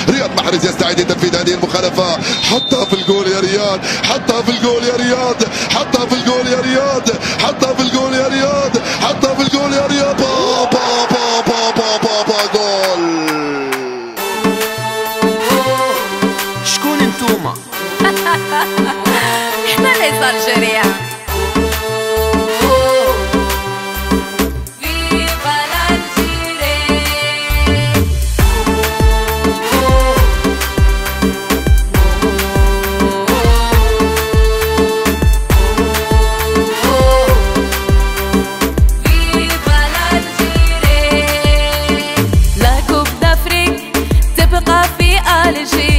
رياض محرز يستعد لتنفيذ هذه المخالفة. حطها في الجول يا رياض، حطها في الجول يا رياض، حطها في الجول يا رياض، حطها في الجول يا رياض، حطها في الجول يا رياض. جول. شكون انتوما؟ احنا ليس الجيريا. تبقى في الجيريا.